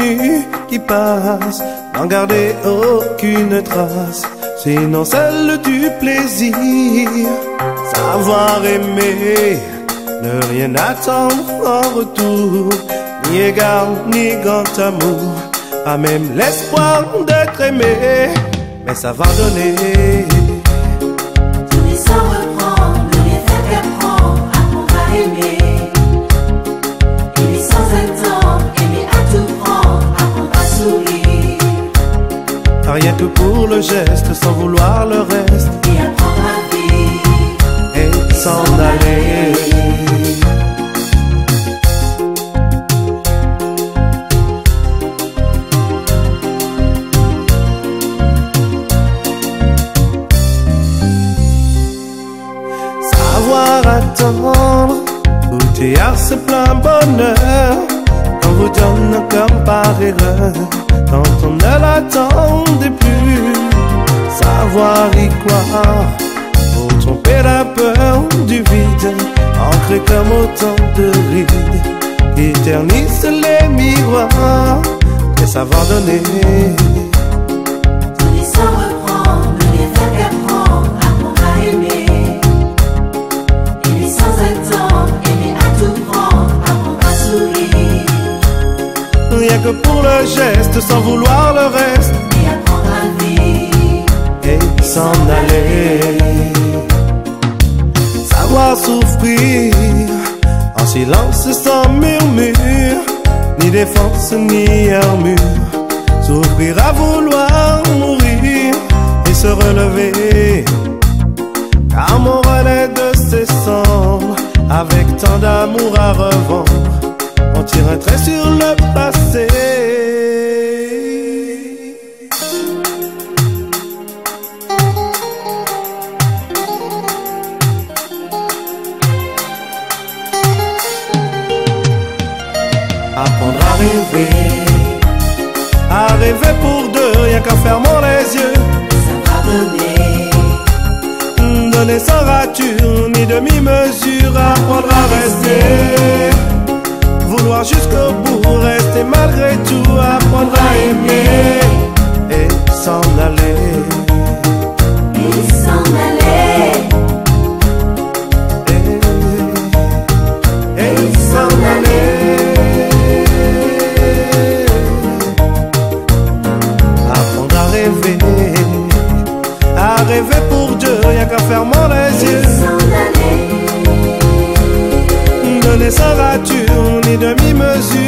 venue qui passe, n'en garder aucune trace, sinon celle du plaisir. Savoir aimer, ne rien attendre en retour, ni égard, ni grand amour, pas même l'espoir d'être aimé, mais savoir donner. Donner sans reprendre, ne rien faire qu'apprendre, apprendre à aimer. Aimer sans attendre, aimer à tout prendre, apprendre à sourire. Rien que pour le geste, sans vouloir le reste, Et apprendre à vivre, et s'en aller. Savoir attendre, goûter à ce plein bonheur qu'on vous donne comme par erreur, quand on ne l'attendait plus. Savoir y croire, pour tromper la peur du vide, ancré comme autant de rides qui ternissent les miroirs, et savoir donner. donner sans reprendre, ne rien faire qu'apprendre, apprendre à aimer. Aimer sans attendre, aimer à tout prendre, apprendre à sourire. Rien que pour le geste, sans vouloir le reste, Et apprendre à vivre, et s'en aller. Savoir souffrir en silence sans murmure, ni défense ni armure. Souffrir à vouloir mourir et se relever, car mon relais de ses cendres, avec tant d'amour à revendre, on tire un trait sur le passé. Apprendre à rêver pour deux, rien qu'en fermant les yeux. savoir donner, Donner sans rature, ni demi-mesure, apprendre à rester. Vouloir jusqu'au bout, rester malgré tout, apprendre à aimer, et s'en aller. et s'en aller, Et s'en aller. Apprendre à rêver pour Dieu, rien qu'en fermant les yeux. s'en aller, Donner sans rature, ni demi-mesure.